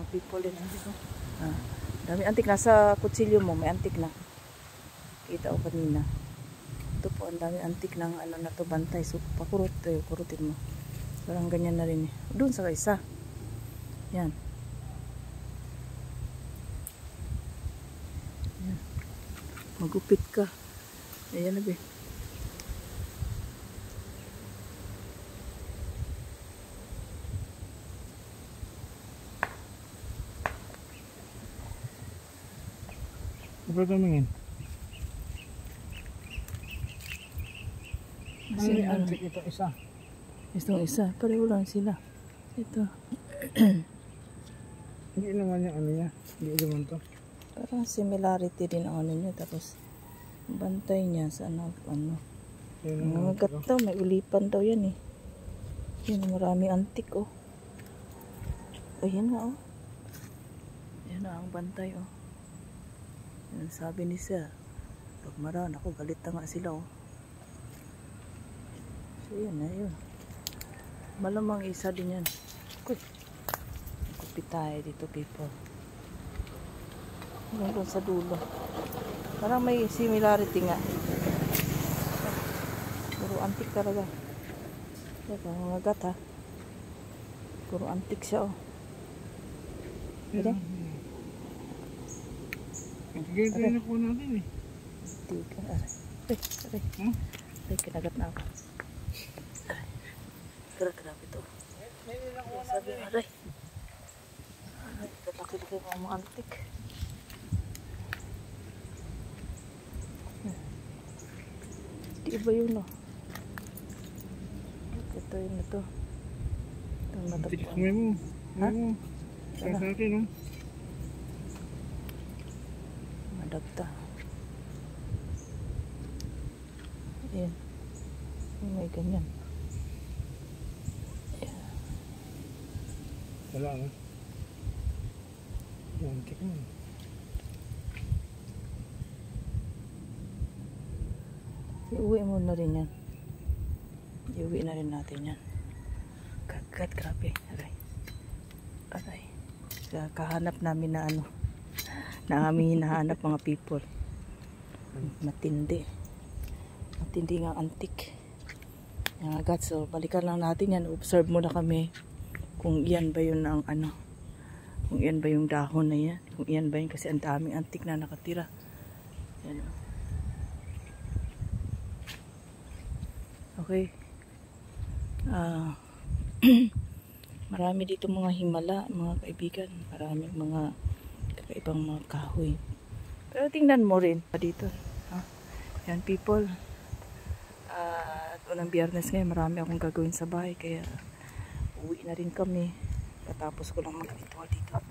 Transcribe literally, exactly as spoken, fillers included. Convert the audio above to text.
mga people din. Ah, dami antik. Nasa kutsilyo mo, may antik na. Kita ko kanina. Ito po, ang dami antik ng ano na to, bantay. So, pakurot, eh, kurutin mo. Parang ganyan na rin eh. Doon sa isa. Yan. Yan. Magupit ka. Ayan na ba. Apa tumingin? Ano yung antik ito isa? Itong isa. Pareho lang sila. Ito. Hindi naman yung ano niya. Hindi naman to. Parang similarity din ang ano niya. Tapos bantay niya sa ano. ano. Mga gato. May ulipan daw yan eh. Yan. Marami antik oh. O yan nga oh. Yan na ang bantay oh. Yan, sabi ni Sir, pag maran ako, galit na nga sila oh. So yan na yun. Malamang isa din yan. Uy, kupit tayo dito people. Hanggang sa dulo. Parang may similarity nga. Puro antik talaga. Ito, mga gat ha. Puro antik siya oh. Pwede? Ganito yung nakuha natin eh. Tiga. Aray. Aray. Aray. Hmm? Aray, kinagat na ako. Aray. Grabe, grabe ito. Sabi, aray. Aray, kalaki-laki ng mga antik. Di iba yun no. Ito yun ito. Itong Antik natapon. kamay mo. Ha? Kamay mo. Kaya sa akin oh. Madagta. Ayan. May ganyan. Ayan. Wala na. Antik mo. Iuwi mo na rin yan. Iuwi na rin natin yan. Kagat, grabe. Aray. Aray. Kahanap namin na ano. Na aming hinahanap mga people. Matindi. Matindi nga antik. Yan agad. So, balikan lang natin yan. Observe muna kami kung iyan ba yun ang ano. Kung iyan ba yung dahon na yan. Kung iyan ba yun kasi ang daming antik na nakatira. Yan. Okay. Ah... Uh, marami dito mga himala, mga kaibigan. Maraming mga kakaibang mga kahoy. Pero tingnan mo rin pa dito. Ha? Yan people. Uh, unang biyernes ngayon, marami akong gagawin sa bahay. Kaya uwi na rin kami. Patapos ko lang mag-ritual dito.